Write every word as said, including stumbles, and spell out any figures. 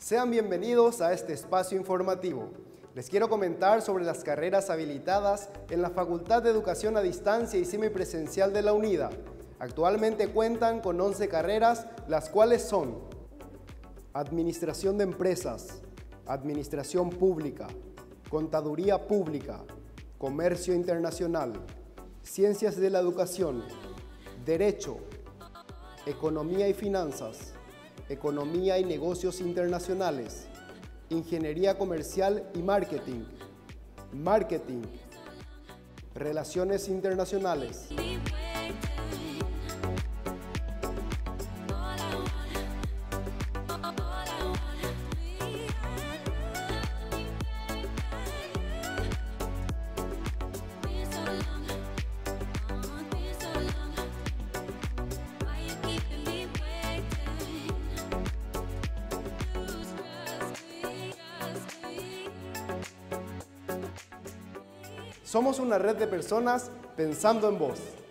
Sean bienvenidos a este espacio informativo. Les quiero comentar sobre las carreras habilitadas en la Facultad de Educación a Distancia y Semipresencial de la UNIDA. Actualmente cuentan con once carreras, las cuales son Administración de Empresas, Administración Pública, Contaduría Pública, Comercio Internacional, Ciencias de la Educación, Derecho, Economía y Finanzas, Economía y Negocios Internacionales, Ingeniería Comercial y Marketing, Marketing, Relaciones Internacionales. Somos una red de personas pensando en vos.